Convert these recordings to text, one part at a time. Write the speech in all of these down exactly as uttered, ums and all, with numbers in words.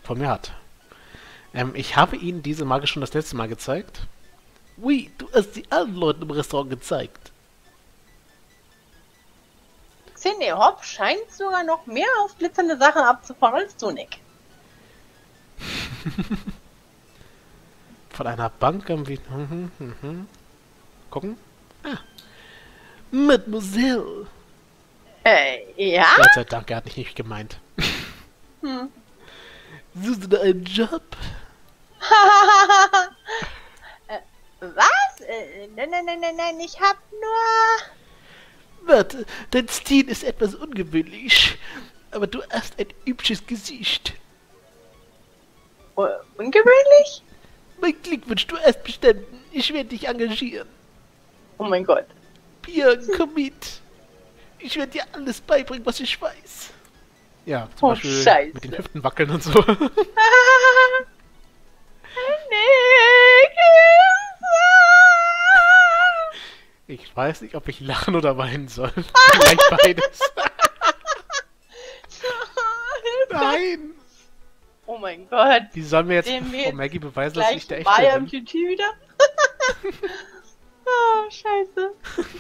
von mir hat. Ähm, ich habe Ihnen diese Marke schon das letzte Mal gezeigt. Ui, du hast die anderen Leuten im Restaurant gezeigt. Xenia Hopp scheint sogar noch mehr auf glitzernde Sachen abzufahren als du, Nick. Von einer Bank am... Mhm, mhm. Gucken. Ah. Mademoiselle. Äh, ja? Gott sei Dank, er hat mich nicht gemeint. Hm. Suchst du da einen Job? äh, was? Äh, nein, nein, nein, nein, nein, ich hab nur... Warte, dein Stil ist etwas ungewöhnlich, aber du hast ein hübsches Gesicht. Uh, ungewöhnlich? Mein Glückwunsch, du hast bestanden. Ich werde dich engagieren. Oh mein Gott. Pia, komm mit. Ich werde dir alles beibringen, was ich weiß. Ja, zum Oh, Beispiel Scheiße. mit den Hüften wackeln und so. Nick, Ich weiß nicht, ob ich lachen oder weinen soll. Vielleicht beides. Nein! Oh mein Gott. Wie sollen wir jetzt Sehen wir Frau Maggie beweisen, dass ich Gleich der Echte Maya im bin? T T wieder. Oh, scheiße.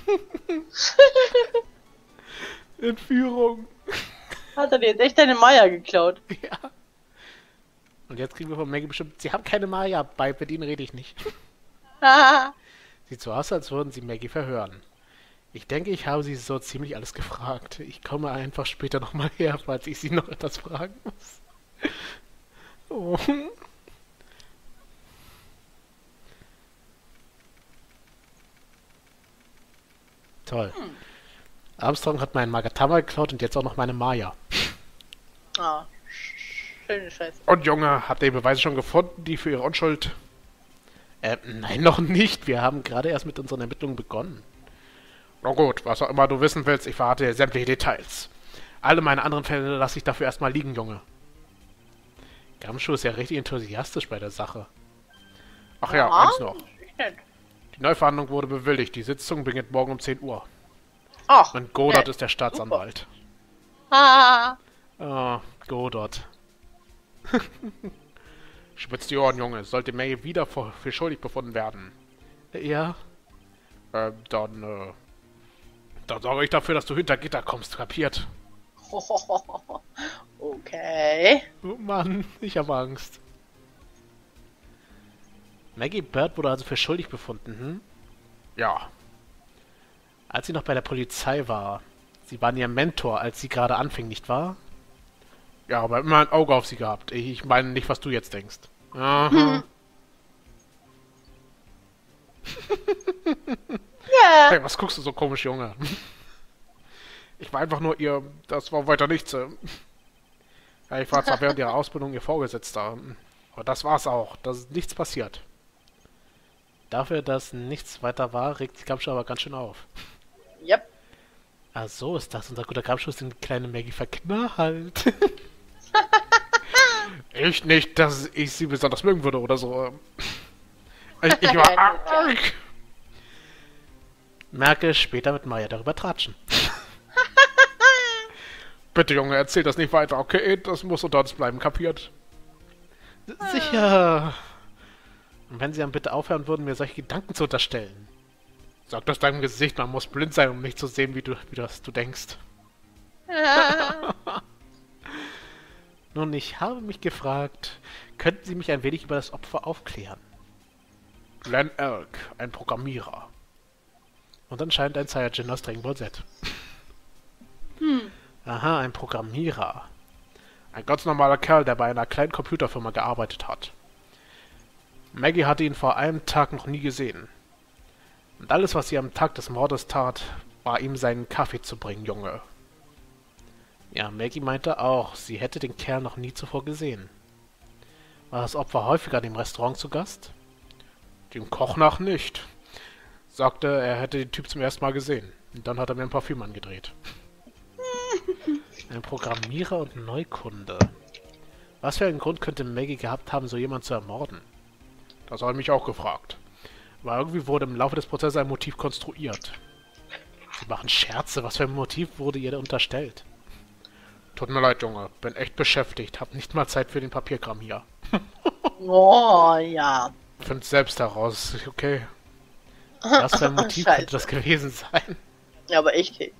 Entführung. Hat er dir jetzt echt deine Maya geklaut? Ja. Und jetzt kriegen wir von Maggie bestimmt, sie haben keine Maya bei, mit ihnen rede ich nicht. Sieht so aus, als würden sie Maggie verhören. Ich denke, ich habe sie so ziemlich alles gefragt. Ich komme einfach später nochmal her, falls ich sie noch etwas fragen muss. Oh. Toll. Hm. Armstrong hat meinen Magatama geklaut und jetzt auch noch meine Maya. Ah, schöne Scheiße. Und Junge, habt ihr die Beweise schon gefunden, die für ihre Unschuld... Äh, nein, noch nicht. Wir haben gerade erst mit unseren Ermittlungen begonnen. Na gut, was auch immer du wissen willst, ich verrate dir sämtliche Details. Alle meine anderen Fälle lasse ich dafür erstmal liegen, Junge. Gamschuh ist ja richtig enthusiastisch bei der Sache. Ach ja, Ja, eins noch. Die Neuverhandlung wurde bewilligt. Die Sitzung beginnt morgen um zehn Uhr. Ach, Und Godot nett. ist der Staatsanwalt. Ah, Ah, Godot. Spitz die Ohren, Junge. Sollte Maggie wieder für, für schuldig befunden werden. Ja. Ähm, dann, äh... Dann sorge ich dafür, dass du hinter Gitter kommst, kapiert? okay. Oh Mann, ich habe Angst. Maggie Bird wurde also für schuldig befunden, hm? Ja. Als sie noch bei der Polizei war, sie waren ihr Mentor, als sie gerade anfing, nicht wahr? Ja, aber immer ein Auge auf sie gehabt. Ich meine nicht, was du jetzt denkst. Aha. Ja. Hey, was guckst du so komisch, Junge? Ich war einfach nur ihr... Das war weiter nichts. äh. Ja, ich war zwar während ihrer Ausbildung ihr Vorgesetzter. Aber das war's auch. Da ist nichts passiert. Dafür, dass nichts weiter war, regt sich Gamschuh aber ganz schön auf. Yep. Ah, so ist das. Unser guter Gamschuh ist in die kleine Maggie verknallt. Ich nicht, dass ich sie besonders mögen würde oder so. Ich, ich war arg. Merke später mit Maya darüber tratschen. Bitte, Junge, erzähl das nicht weiter, okay? Das muss unter uns bleiben, kapiert? Sicher. Und wenn sie dann bitte aufhören würden, mir solche Gedanken zu unterstellen. Sag das deinem Gesicht, man muss blind sein, um nicht zu sehen, wie du, wie das du denkst. Nun, ich habe mich gefragt, könnten Sie mich ein wenig über das Opfer aufklären? Glenn Elk, ein Programmierer. Und anscheinend ein Saiyajin aus Dragon Ball Z. Hm. Aha, ein Programmierer. Ein ganz normaler Kerl, der bei einer kleinen Computerfirma gearbeitet hat. Maggie hatte ihn vor einem Tag noch nie gesehen. Und alles, was sie am Tag des Mordes tat, war ihm seinen Kaffee zu bringen, Junge. Ja, Maggie meinte auch, sie hätte den Kerl noch nie zuvor gesehen. War das Opfer häufiger in dem Restaurant zu Gast? Dem Koch nach nicht. Sagte, er hätte den Typ zum ersten Mal gesehen. Und dann hat er mir ein Parfüm angedreht. Ein Programmierer und Neukunde. Was für einen Grund könnte Maggie gehabt haben, so jemanden zu ermorden? Das habe ich mich auch gefragt. Aber irgendwie wurde im Laufe des Prozesses ein Motiv konstruiert. Sie machen Scherze. Was für ein Motiv wurde ihr unterstellt? Tut mir leid, Junge. Bin echt beschäftigt. Hab nicht mal Zeit für den Papierkram hier. Oh, ja. Find's selbst heraus, okay? Was für ein Motiv Scheiße. könnte das gewesen sein? Ja, aber echt. Hey.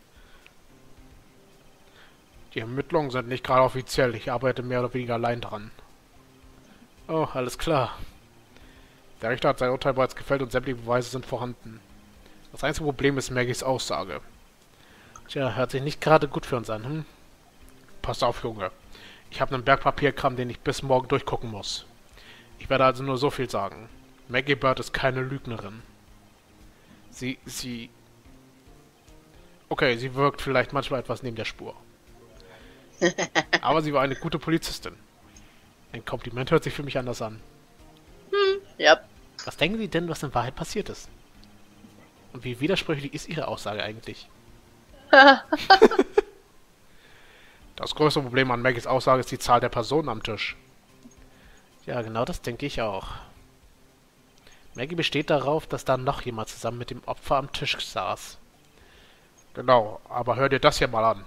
Die Ermittlungen sind nicht gerade offiziell. Ich arbeite mehr oder weniger allein dran. Oh, alles klar. Der Richter hat sein Urteil bereits gefällt und sämtliche Beweise sind vorhanden. Das einzige Problem ist Maggies Aussage. Tja, hört sich nicht gerade gut für uns an, hm? Pass auf, Junge. Ich habe einen Berg Papierkram, den ich bis morgen durchgucken muss. Ich werde also nur so viel sagen. Maggie Bird ist keine Lügnerin. Sie, sie... Okay, sie wirkt vielleicht manchmal etwas neben der Spur. Aber sie war eine gute Polizistin. Ein Kompliment hört sich für mich anders an. Hm, ja. Was denken Sie denn, was in Wahrheit passiert ist? Und wie widersprüchlich ist Ihre Aussage eigentlich? Das größte Problem an Maggies Aussage ist die Zahl der Personen am Tisch. Ja, genau das denke ich auch. Maggie besteht darauf, dass da noch jemand zusammen mit dem Opfer am Tisch saß. Genau, aber hör dir das hier mal an.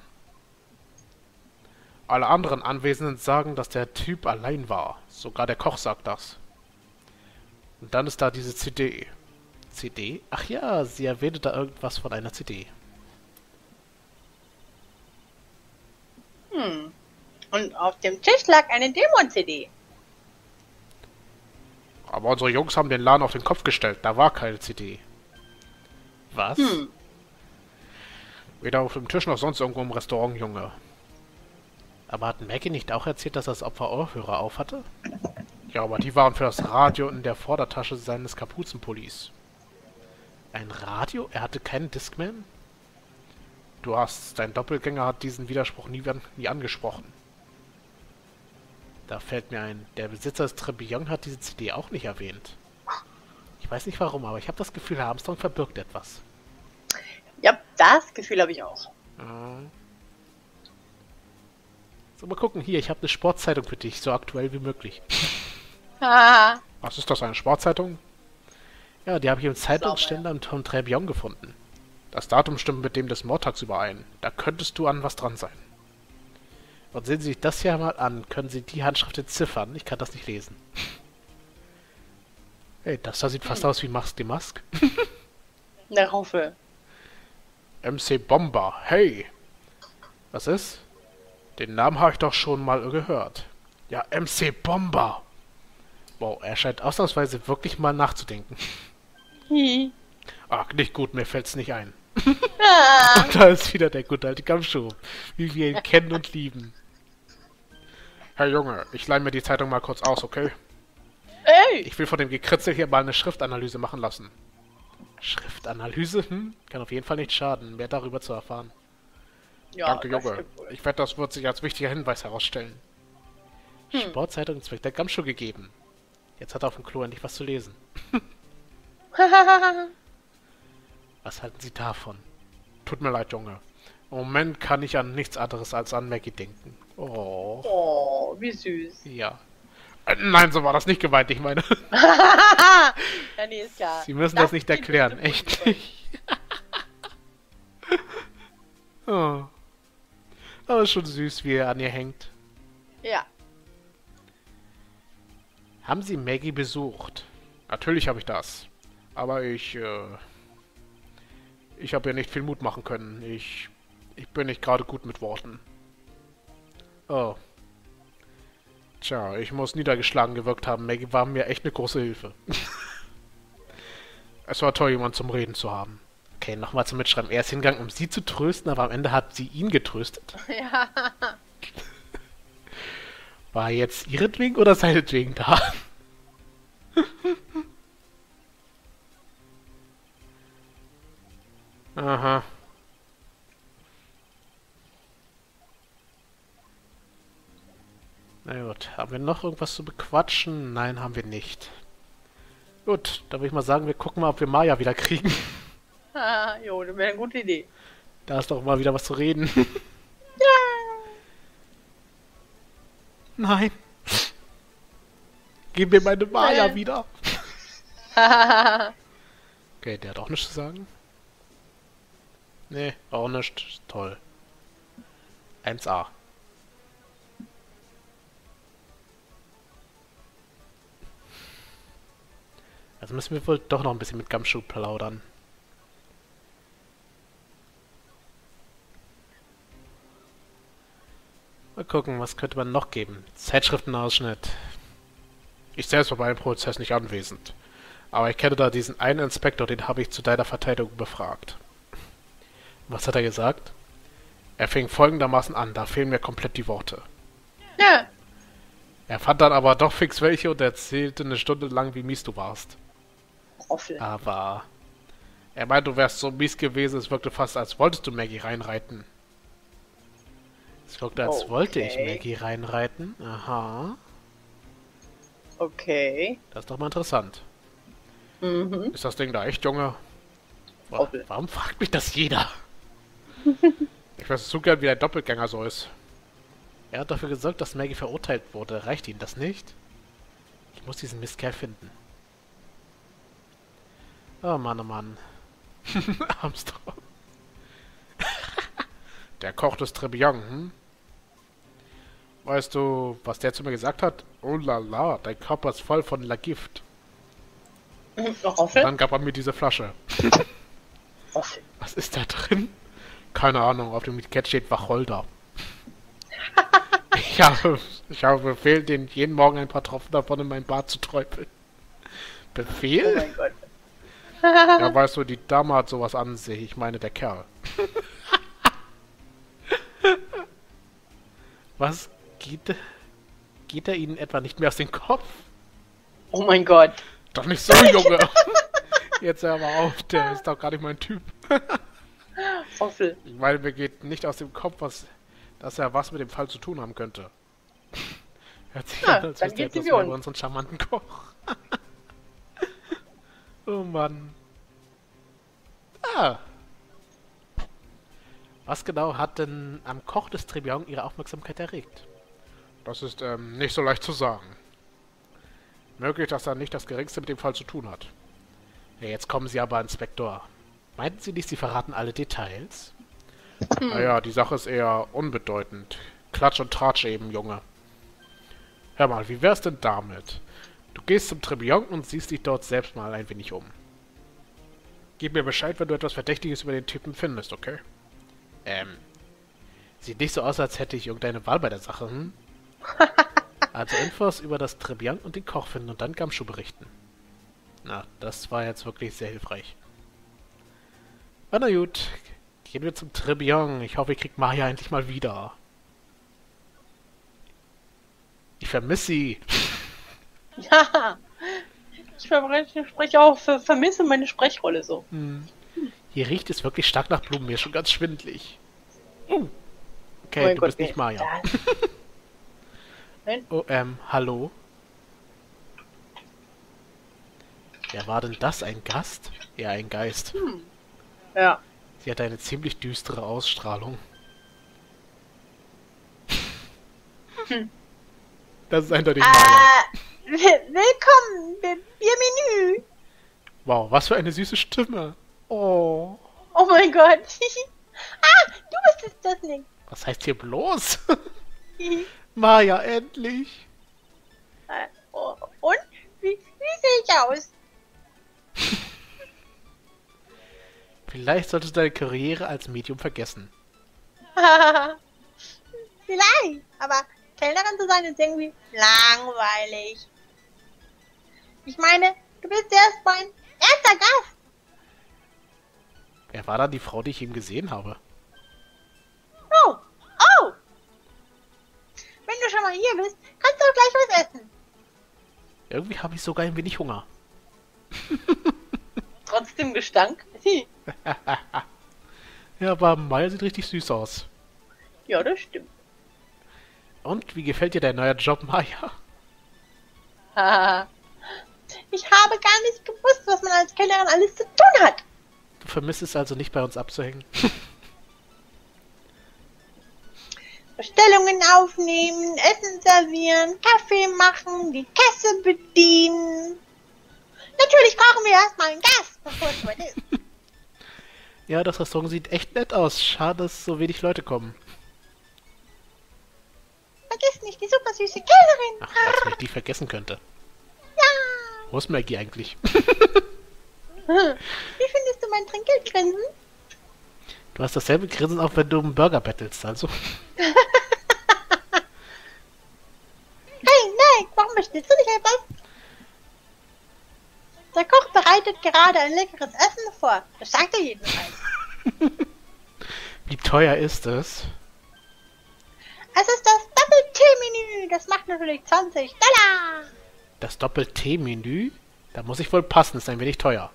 Alle anderen Anwesenden sagen, dass der Typ allein war. Sogar der Koch sagt das. Und dann ist da diese C D. C D? Ach ja, sie erwähnte da irgendwas von einer C D. Hm. Und auf dem Tisch lag eine Dämon-C D. Aber unsere Jungs haben den Laden auf den Kopf gestellt. Da war keine C D. Was? Hm. Weder auf dem Tisch noch sonst irgendwo im Restaurant, Junge. Aber hat Maggie nicht auch erzählt, dass das Opfer Ohrhörer auf hatte? Ja, aber die waren für das Radio in der Vordertasche seines Kapuzenpullis. Ein Radio? Er hatte keinen Discman? Du hast, dein Doppelgänger hat diesen Widerspruch nie, nie angesprochen. Da fällt mir ein, der Besitzer des Trebillon hat diese C D auch nicht erwähnt. Ich weiß nicht warum, aber ich habe das Gefühl, Herr Armstrong verbirgt etwas. Ja, das Gefühl habe ich auch. Mhm. So, mal gucken. Hier, ich habe eine Sportzeitung für dich, so aktuell wie möglich. Haha. Was ist das, eine Sportzeitung? Ja, die habe ich im Zeitungsständer im Tom Trebion gefunden. Das Datum stimmt mit dem des Mordtags überein. Da könntest du an was dran sein. Und sehen Sie sich das hier mal an. Können Sie die Handschrift entziffern? Ich kann das nicht lesen. Hey, das da sieht fast aus wie Mask die Mask. Der Raufe. M C Bomber. Hey! Was ist? Den Namen habe ich doch schon mal gehört. Ja, M C Bomber. Wow, er scheint ausnahmsweise wirklich mal nachzudenken. Hm. Ach, nicht gut, mir fällt's nicht ein. Ah. Und da ist wieder der gute alte Gamschuh, wie wir ihn kennen und lieben. Herr Junge, ich leih mir die Zeitung mal kurz aus, okay? Ey! Ich will von dem Gekritzel hier mal eine Schriftanalyse machen lassen. Schriftanalyse? Hm? Kann auf jeden Fall nicht schaden, mehr darüber zu erfahren. Ja, Danke, das Junge. stimmt wohl. Ich wette, das wird sich als wichtiger Hinweis herausstellen. Hm. Sportzeitung Inspektor Gamschuh gegeben. Jetzt hat er auf dem Klo endlich was zu lesen. Was halten Sie davon? Tut mir leid, Junge. Im Moment kann ich an nichts anderes als an Maggie denken. Oh. Oh, wie süß. Ja. Äh, nein, so war das nicht gemeint, ich meine. Ja, nee, ist klar. Sie müssen das, Das nicht klingt erklären, bestimmt echt gut. nicht. Oh. Aber schon süß, wie er an ihr hängt. Ja. Haben Sie Maggie besucht? Natürlich habe ich das. Aber ich, äh... Ich habe ihr nicht viel Mut machen können. Ich... Ich bin nicht gerade gut mit Worten. Oh. Tja, ich muss niedergeschlagen gewirkt haben. Maggie war mir echt eine große Hilfe. Es war toll, jemanden zum Reden zu haben. Okay, nochmal zum Mitschreiben. Er ist hingegangen, um sie zu trösten, aber am Ende hat sie ihn getröstet. Ja. War er jetzt ihretwegen oder seinetwegen da? Aha. Na gut, haben wir noch irgendwas zu bequatschen? Nein, haben wir nicht. Gut, dann würde ich mal sagen, wir gucken mal, ob wir Maya wieder kriegen. Ah, jo, das wäre eine gute Idee. Da ist doch mal wieder was zu reden. Ja. Nein. Gib mir meine Maya Äh. wieder. Okay, der hat auch nichts zu sagen. Nee, auch nichts. Toll. eins a. Also müssen wir wohl doch noch ein bisschen mit Gumshoe plaudern. Mal gucken, was könnte man noch geben. Zeitschriftenausschnitt. Ich selbst war bei dem Prozess nicht anwesend. Aber ich kenne da diesen einen Inspektor, den habe ich zu deiner Verteidigung befragt. Was hat er gesagt? Er fing folgendermaßen an, da fehlen mir komplett die Worte. Ja. Er fand dann aber doch fix welche und erzählte eine Stunde lang, wie mies du warst. Offen. Aber er meint, du wärst so mies gewesen, es wirkte fast, als wolltest du Maggie reinreiten. Es wirkte, als Okay. wollte ich Maggie reinreiten. Aha. Okay. Das ist doch mal interessant. Mhm. Ist das Ding da echt, Junge? Wa- Offen. Warum fragt mich das jeder? Ich weiß so gern, wie ein Doppelgänger so ist. Er hat dafür gesorgt, dass Maggie verurteilt wurde. Reicht Ihnen das nicht? Ich muss diesen Mistkerl finden. Oh Mann, oh Mann. Armstrong. Der Koch des Trebillon, hm? Weißt du, was der zu mir gesagt hat? Oh la la, dein Körper ist voll von Gift. Mhm. Offen. Dann gab er mir diese Flasche. Offen. Was ist da drin? Keine Ahnung, auf dem Etikett steht Wacholder. ich, habe, ich habe Befehl, den jeden Morgen ein paar Tropfen davon in mein Bad zu träufeln. Oh Befehl? mein Gott. Ja, weißt du, die Dame hat sowas an sich. Ich meine, der Kerl. Was? Geht, geht er Ihnen etwa nicht mehr aus dem Kopf? Oh mein Gott. Doch nicht so, Junge! Jetzt hör mal auf, der ist doch gar nicht mein Typ. Offen. Ich meine, mir geht nicht aus dem Kopf, was, dass er was mit dem Fall zu tun haben könnte. Hört sich Ja, an, als dann wüsste er geht's etwas Vision. mehr über unseren charmanten Koch. Oh Mann. Ah. Was genau hat denn am Koch des Trebillon Ihre Aufmerksamkeit erregt? Das ist ähm, nicht so leicht zu sagen. Möglich, dass er nicht das Geringste mit dem Fall zu tun hat. Ja, jetzt kommen Sie aber, Inspektor. Meinten Sie nicht, Sie verraten alle Details? Hm. Naja, die Sache ist eher unbedeutend. Klatsch und Tratsch eben, Junge. Hör mal, wie wär's denn damit? Du gehst zum Trebillon und siehst dich dort selbst mal ein wenig um. Gib mir Bescheid, wenn du etwas Verdächtiges über den Typen findest, okay? Ähm. Sieht nicht so aus, als hätte ich irgendeine Wahl bei der Sache, hm? Also Infos über das Trebillon und den Koch finden und dann Gumshoe berichten. Na, das war jetzt wirklich sehr hilfreich. Ah, na gut. Gehen wir zum Trebillon. Ich hoffe, ich krieg Maya endlich mal wieder. Ich vermisse sie. Ja. Ich verbreche- spreche auch, ver vermisse meine Sprechrolle so. Hm. Hier riecht es wirklich stark nach Blumen. Mir ist schon ganz schwindelig. Oh. Okay, Oh mein du Gott, bist nicht wer Maya. ist das? Nein? Oh, ähm, hallo? Wer war denn das? Ein Gast? Ja, ein Geist. Hm. Ja. Sie hat eine ziemlich düstere Ausstrahlung. Hm. Das ist eindeutig Maya. Äh, wi- willkommen, Bi- Biermenü. Wow, was für eine süße Stimme. Oh. Oh mein Gott. Ah, du bist es, das nicht. Was heißt hier bloß? Maya, endlich. Äh, oh, Und? Wie, wie sehe ich aus? Vielleicht solltest du deine Karriere als Medium vergessen. Vielleicht, aber Kellnerin zu sein ist irgendwie langweilig. Ich meine, du bist erst mein erster Gast. Wer war dann die Frau, die ich eben gesehen habe? Oh, oh. Wenn du schon mal hier bist, kannst du auch gleich was essen. Irgendwie habe ich sogar ein wenig Hunger. Trotzdem Gestank? Ja, aber Maya sieht richtig süß aus. Ja, das stimmt. Und, wie gefällt dir dein neuer Job, Maya? Haha. Ich habe gar nicht gewusst, was man als Kellnerin alles zu tun hat. Du vermisst es also nicht, bei uns abzuhängen? Bestellungen aufnehmen, Essen servieren, Kaffee machen, die Kasse bedienen. Natürlich brauchen wir erstmal einen Gast, bevor es soweit ist. Ja, das Restaurant sieht echt nett aus. Schade, dass so wenig Leute kommen. Vergiss nicht die super süße Kellnerin. Ach, als wenn ich die vergessen könnte. Ja. Wo ist Maggie eigentlich? Wie findest du mein Trinkgeldgrinsen? Du hast dasselbe Grinsen auch, wenn du einen Burger bettelst, also. Hey, nein, warum bestellst du nicht etwas? Der Koch bereitet gerade ein leckeres Essen vor. Das sagt er jedenfalls. Wie teuer ist es? Es ist das Doppel-T-Menü. Das macht natürlich zwanzig Dollar. Das Doppel-T-Menü? Da muss ich wohl passen, ist ein wenig teuer.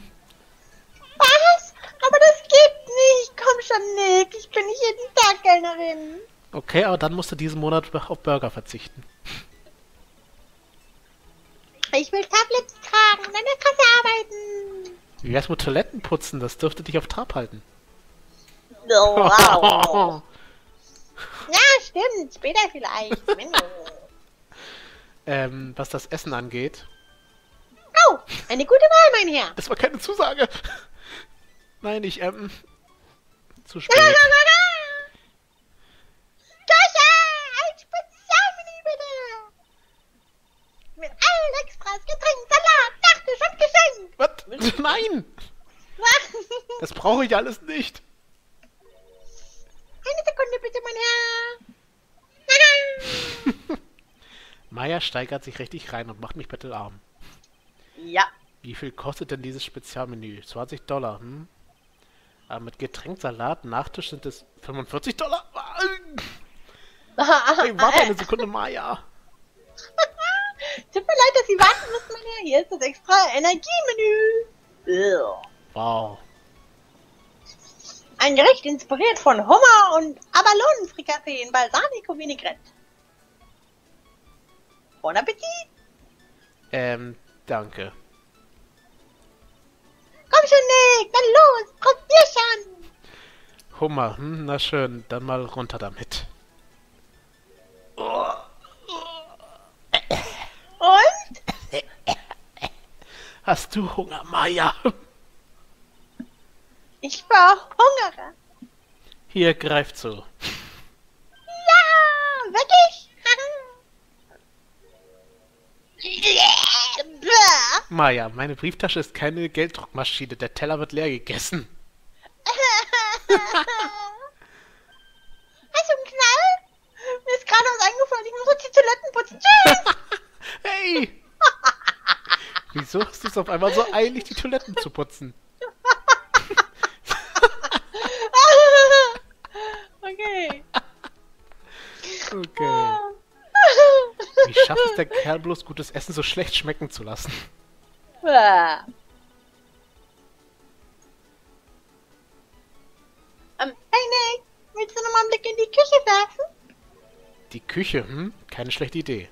Was? Aber das geht nicht. Komm schon, Nick. Ich bin nicht jeden Tag Kellnerin. Okay, aber dann musst du diesen Monat auf Burger verzichten. Ich will Tablets tragen und an der Kasse arbeiten. Wie wär's mit Toiletten putzen? Das dürfte dich auf Trab halten. Oh, wow. Ja, stimmt. Später vielleicht. Wenn du... ähm, was das Essen angeht. Oh, eine gute Wahl, mein Herr. Das war keine Zusage. Nein, ich, ähm... Zu spät. Köche, ein Spezialmenü bitte. Mit allen Extras, Getränk, Salat, Nachtisch und Geschenk. Was? Nein! Das brauche ich alles nicht. Eine Sekunde bitte, mein Herr. Maya steigert sich richtig rein und macht mich bettelarm. Ja. Wie viel kostet denn dieses Spezialmenü? zwanzig Dollar, hm? Aber mit Getränk, Salat, Nachtisch sind es fünfundvierzig Dollar? Hey, warte eine Sekunde, Maya. Tut mir leid, dass Sie warten müssen, mein Herr. Hier ist das extra Energiemenü. Wow. Ein Gericht inspiriert von Hummer und Abalonenfrikassee in Balsamico Vinaigrette. Bon Appetit! Ähm, danke. Komm schon, Nick, dann los, probier schon! Hummer, hm, na schön, dann mal runter damit. Und? Hast du Hunger, Maya? Ich verhungere. Hier, greif zu. Ja, wirklich? Maya, meine Brieftasche ist keine Gelddruckmaschine. Der Teller wird leer gegessen. Hast du einen Knall? Mir ist gerade was eingefallen. Ich muss jetzt die Toiletten putzen. Tschüss! Hey! Wieso hast du es auf einmal so eilig, die Toiletten zu putzen? Okay. Okay. Wie schafft es der Kerl bloß, gutes Essen so schlecht schmecken zu lassen? Ah. Ähm, hey Nick, willst du noch mal einen Blick in die Küche werfen? Die Küche, hm? Keine schlechte Idee.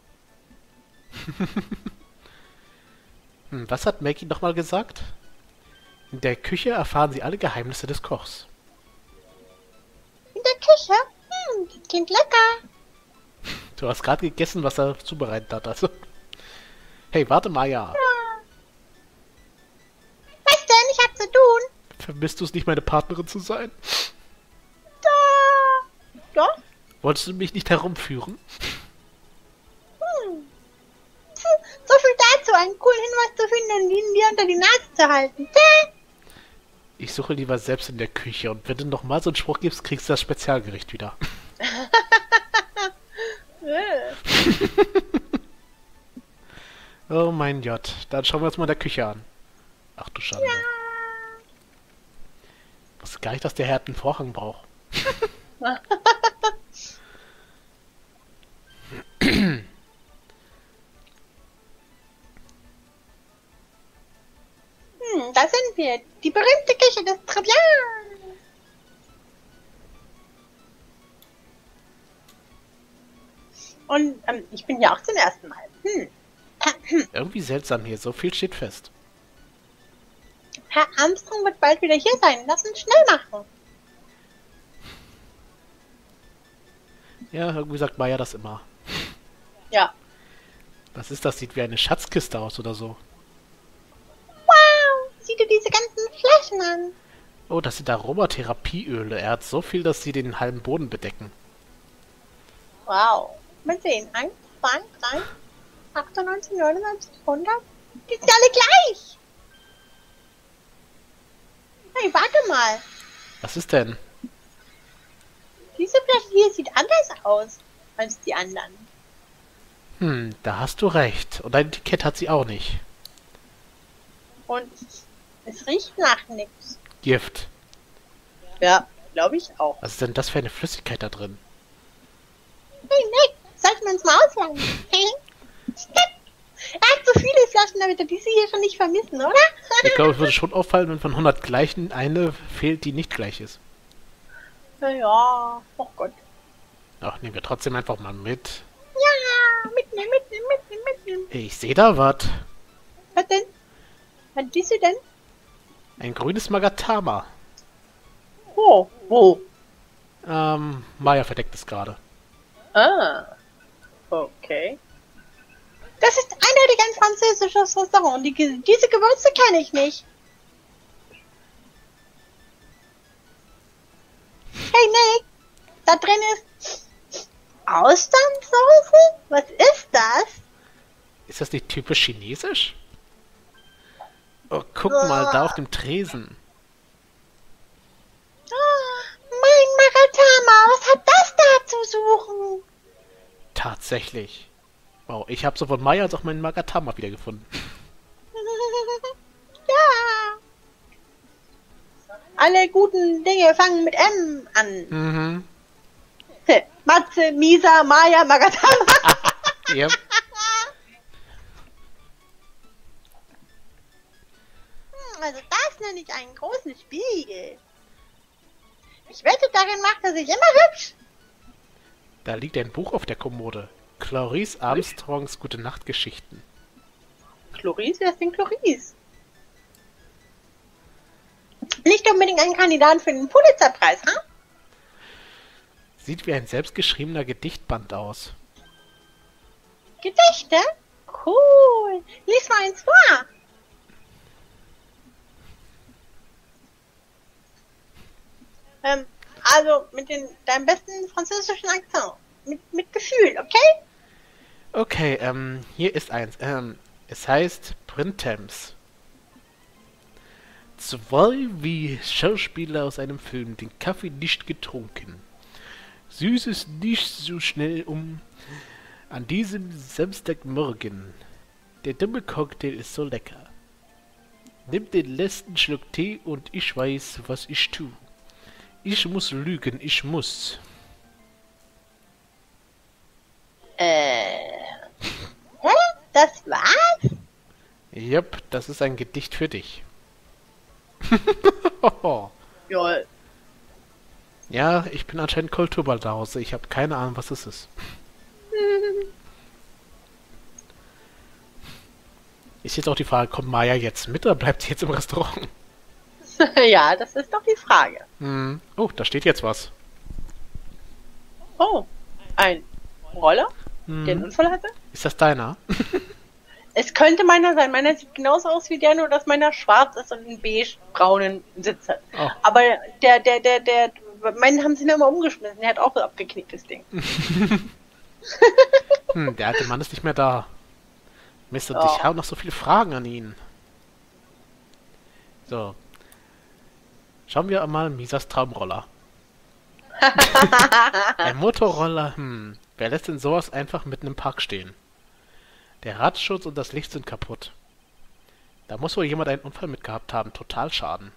hm, was hat Maggie nochmal gesagt? In der Küche erfahren sie alle Geheimnisse des Kochs. In der Küche? Hm, das klingt lecker. Du hast gerade gegessen, was er zubereitet hat, also. Hey, warte mal, ja. Ja. Was denn? Ich hab zu tun. Vermisst du es nicht, meine Partnerin zu sein? Da. Doch? Wolltest du mich nicht herumführen? Hm. So viel dazu, einen coolen Hinweis zu finden und ihn dir unter die Nase zu halten. Tja. Ich suche lieber selbst in der Küche und wenn du noch mal so einen Spruch gibst, kriegst du das Spezialgericht wieder. Oh mein Gott, dann schauen wir uns mal in der Küche an. Ach du Schande. Ja. Ich wusste gar nicht, dass der Herd einen Vorhang braucht. Hm, da sind wir. Die berühmte Küche des Travians. Und ähm, ich bin ja auch zum ersten Mal. Hm. Irgendwie seltsam hier, so viel steht fest. Herr Armstrong wird bald wieder hier sein. Lass uns schnell machen. Ja, irgendwie sagt Maya das immer. Ja. Was ist das? Sieht wie eine Schatzkiste aus oder so. Wow, sieh dir diese ganzen Flaschen an. Oh, das sind Aromatherapieöle. Er hat so viel, dass sie den halben Boden bedecken. Wow. Mal sehen. Eins, zwei, drei. achtundneunzig, neunundneunzig, hundert? Die sind alle gleich! Hey, warte mal. Was ist denn? Diese Flasche hier sieht anders aus als die anderen. Hm, da hast du recht. Und ein Etikett hat sie auch nicht. Und es riecht nach nichts. Gift. Ja, glaube ich auch. Was ist denn das für eine Flüssigkeit da drin? Hey, Nick, sollten wir uns mal ausleihen? Er hat so viele Flaschen, damit er diese hier schon nicht vermissen, oder? Ich glaube, es würde schon auffallen, wenn von hundert gleichen eine fehlt, die nicht gleich ist. Naja, oh Gott. Ach, nehmen wir trotzdem einfach mal mit. Ja, mitnehmen, mitnehmen, mitnehmen, mitnehmen. Ich sehe da was. Was denn? Was siehst du denn? Ein grünes Magatama. Oh, wo? Ähm, Maya verdeckt es gerade. Ah, okay. Das ist eindeutig ein französisches Restaurant. Die, diese Gewürze kenne ich nicht. Hey Nick, da drin ist Austernsoße? Was ist das? Ist das nicht typisch chinesisch? Oh, guck mal, da auf dem Tresen. Oh, mein Magatama, was hat das da zu suchen? Tatsächlich. Wow, ich habe sowohl Maya als auch meinen Magatama wiedergefunden. Ja. Alle guten Dinge fangen mit M an. Mhm. Matze, Misa, Maya, Magatama. Yep. Also das nenne ich einen großen Spiegel. Ich wette, darin macht er sich immer hübsch. Da liegt ein Buch auf der Kommode. Clarice Armstrongs Gute-Nacht-Geschichten. Chloris, wer ist denn Chloris? Nicht unbedingt ein Kandidat für den Pulitzerpreis, ha? Sieht wie ein selbstgeschriebener Gedichtband aus. Gedichte? Cool. Lies mal eins vor. Ähm, also mit den, deinem besten französischen Akzent. Mit, mit Gefühl, okay? Okay, ähm, hier ist eins. Ähm, es heißt Printemps. Zwei wie Schauspieler aus einem Film, den Kaffee nicht getrunken. Süßes nicht so schnell um an diesem Samstagmorgen. Der Doppelcocktail ist so lecker. Nimm den letzten Schluck Tee und ich weiß, was ich tu. Ich muss lügen, ich muss. Äh. Hä? Das war's? Jupp, das ist ein Gedicht für dich. Ja. Ja, ich bin anscheinend Kulturbaldause. Ich habe keine Ahnung, was es ist. Ist jetzt auch die Frage, kommt Maya jetzt mit oder bleibt sie jetzt im Restaurant? Ja, das ist doch die Frage. Hm. Oh, da steht jetzt was. Oh, ein Roller, Hm. der einen Unfall hatte? Ist das deiner? Es könnte meiner sein. Meiner sieht genauso aus wie der, nur dass meiner schwarz ist und einen beige-braunen Sitz hat. Oh. Aber der, der, der, der, meinen haben sie nur immer umgeschmissen. Der hat auch so abgeknicktes Ding. Hm, der alte Mann ist nicht mehr da. Mist, und Oh. ich habe noch so viele Fragen an ihn. So. Schauen wir mal Misas Traumroller. Ein Motorroller, hm. Wer lässt denn sowas einfach mitten im Park stehen? Der Radschutz und das Licht sind kaputt. Da muss wohl jemand einen Unfall mit gehabt haben. Total Schaden.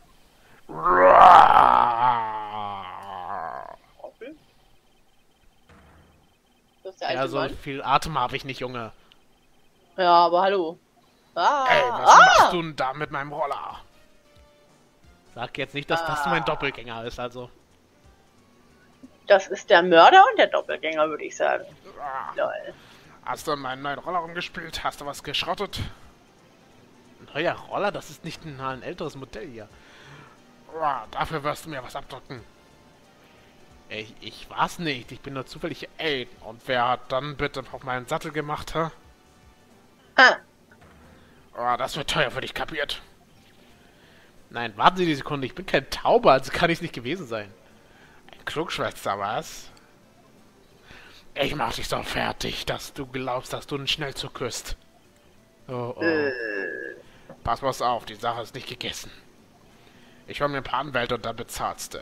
Das ist der alte Ja, so Mann. viel Atem habe ich nicht, Junge. Ja, aber hallo. Ah, Ey, was ah, machst du denn da mit meinem Roller? Sag jetzt nicht, dass das mein Ah. Doppelgänger ist, also. das ist der Mörder und der Doppelgänger, würde ich sagen. Ah, Lol. Hast du meinen neuen Roller rumgespielt? Hast du was geschrottet? Ein neuer Roller? Das ist nicht ein, ein älteres Modell hier. Ah, dafür wirst du mir was abdrücken. Ich, ich war's nicht. Ich bin nur zufällig... Ey, und wer hat dann bitte auf meinen Sattel gemacht, hä? Ah, Oh, das wird teuer für dich, kapiert? Nein, warten Sie die Sekunde. Ich bin kein Tauber, also kann ich es nicht gewesen sein. Ein Klugschwätzer, was? Ich mach dich so fertig, dass du glaubst, dass du einen Schnellzug küsst. Oh, oh. Äh, Pass mal auf, die Sache ist nicht gegessen. Ich hol mir ein paar Anwälte und dann bezahlst du.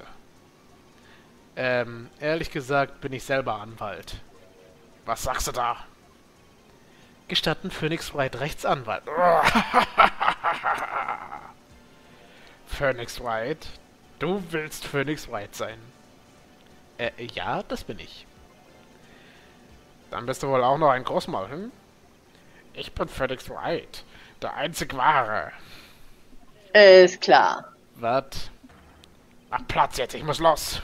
Ähm, ehrlich gesagt bin ich selber Anwalt. Was sagst du da? Gestatten Phoenix Wright Rechtsanwalt. Phoenix Wright? Du willst Phoenix Wright sein? Äh, ja, das bin ich. Dann bist du wohl auch noch ein Großmaul, hm? Ich bin Phoenix Wright, der einzig Wahre. ist klar. Was? Mach Platz jetzt, ich muss los.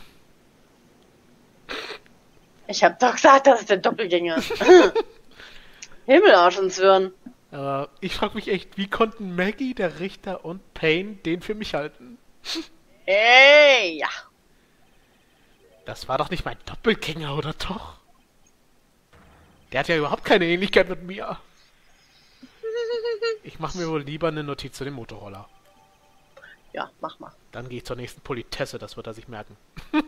Ich hab doch gesagt, das ist der Doppelgänger. Himmelarsch und Zwirn. Aber ich frage mich echt, wie konnten Maggie, der Richter und Payne den für mich halten? Ey, ja. Das war doch nicht mein Doppelgänger, oder doch? Der hat ja überhaupt keine Ähnlichkeit mit mir. Ich mache mir wohl lieber eine Notiz zu dem Motorroller. Ja, mach mal. Dann gehe ich zur nächsten Politesse, das wird er sich merken.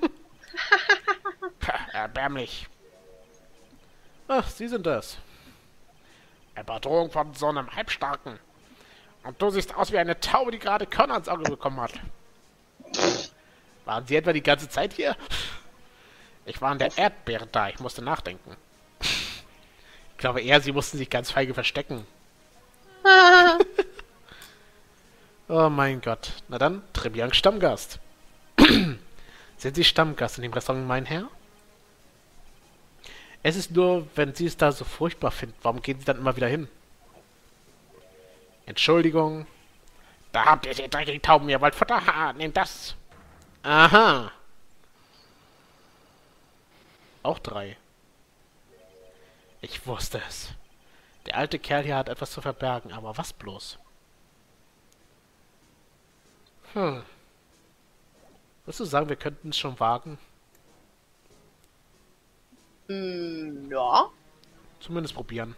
Pah, erbärmlich. Ach, Sie sind das. Eine Bedrohung von so einem Halbstarken. Und du siehst aus wie eine Taube, die gerade Körner ans Auge bekommen hat. Waren Sie etwa die ganze Zeit hier? Ich war in der Erdbeere da, ich musste nachdenken. Ich glaube eher, Sie mussten sich ganz feige verstecken. Oh mein Gott. Na dann, Trebian Stammgast. Sind Sie Stammgast in dem Restaurant, mein Herr? Es ist nur, wenn Sie es da so furchtbar finden, warum gehen Sie dann immer wieder hin? Entschuldigung. Da habt ihr die dreckigen Tauben, ihr wollt Futter? Ha, nehmt das. Aha. Auch drei. Ich wusste es. Der alte Kerl hier hat etwas zu verbergen, aber was bloß? Hm. Würdest du sagen, wir könnten es schon wagen? Hm, ja. Zumindest probieren.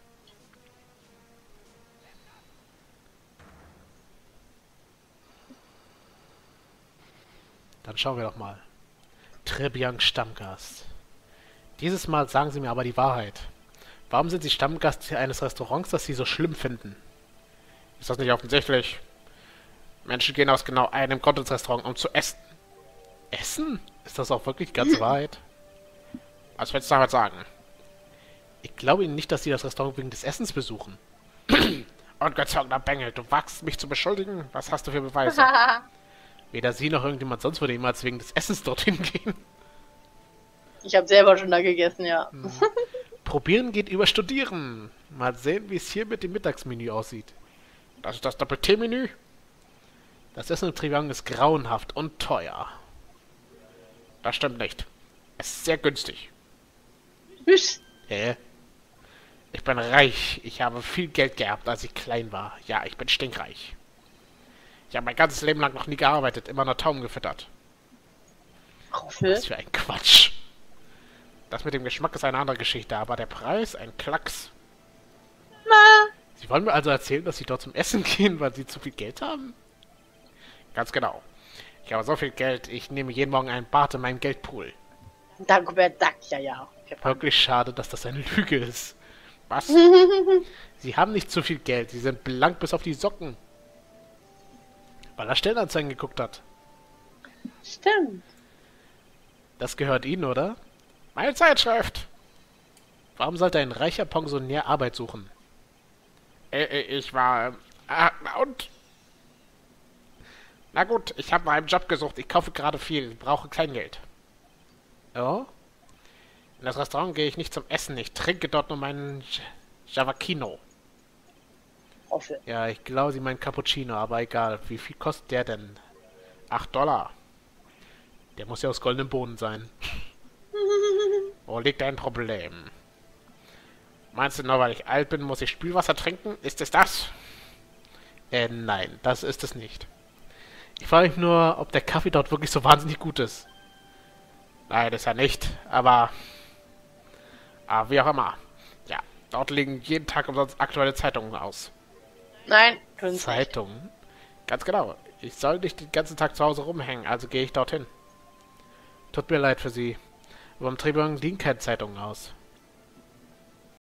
Dann schauen wir doch mal. Trebian Stammgast. Dieses Mal sagen Sie mir aber die Wahrheit. Warum sind Sie Stammgast eines Restaurants, das Sie so schlimm finden? Ist das nicht offensichtlich? Menschen gehen aus genau einem Grund ins Restaurant, um zu essen. Essen? Ist das auch wirklich die ganze Wahrheit? Was willst du damit sagen? Ich glaube Ihnen nicht, dass Sie das Restaurant wegen des Essens besuchen. Ungezogener Bengel, du wagst mich zu beschuldigen? Was hast du für Beweise? Weder Sie noch irgendjemand sonst würde jemals wegen des Essens dorthin gehen. Ich habe selber schon da gegessen, ja. Hm. Probieren geht über Studieren. Mal sehen, wie es hier mit dem Mittagsmenü aussieht. Das ist das Doppel-T-Menü. Das Essen im Triviang ist grauenhaft und teuer. Das stimmt nicht. Es ist sehr günstig. Tschüss. Hä? Ich bin reich. Ich habe viel Geld geerbt, als ich klein war. Ja, ich bin stinkreich. Ich habe mein ganzes Leben lang noch nie gearbeitet, immer nur Tauben gefüttert. Ruffel. Was für ein Quatsch. Das mit dem Geschmack ist eine andere Geschichte, aber der Preis, ein Klacks. Na. Sie wollen mir also erzählen, dass Sie dort zum Essen gehen, weil Sie zu viel Geld haben? Ganz genau. Ich habe so viel Geld, ich nehme jeden Morgen ein Bad in meinem Geldpool. Dagobert sagt ja, ja. Wirklich schade, dass das eine Lüge ist. Was? Sie haben nicht zu viel Geld, Sie sind blank bis auf die Socken. Weil er Stellenanzeigen geguckt hat. Stimmt. Das gehört Ihnen, oder? Meine Zeitschrift! Warum sollte ein reicher Pensionär Arbeit suchen? Äh, äh, ich war... Äh, und? Na gut, ich habe mal einen Job gesucht. Ich kaufe gerade viel, brauche Kleingeld. Oh? In das Restaurant gehe ich nicht zum Essen. Ich trinke dort nur meinen Javakino. Ruffel. Ja, ich glaube, Sie meinen Cappuccino, aber egal. Wie viel kostet der denn? Acht Dollar. Der muss ja aus goldenen Bohnen sein. Wo liegt dein Problem? Meinst du nur, weil ich alt bin, muss ich Spülwasser trinken? Ist es das? Äh, nein, das ist es nicht. Ich frage mich nur, ob der Kaffee dort wirklich so wahnsinnig gut ist. Nein, ist er nicht, aber... Aber wie auch immer. Ja, dort liegen jeden Tag umsonst aktuelle Zeitungen aus. Nein, tun's nicht. Zeitungen? Ganz genau. Ich soll nicht den ganzen Tag zu Hause rumhängen, also gehe ich dorthin. Tut mir leid für Sie. Warum trägt man die Kennzeitung aus?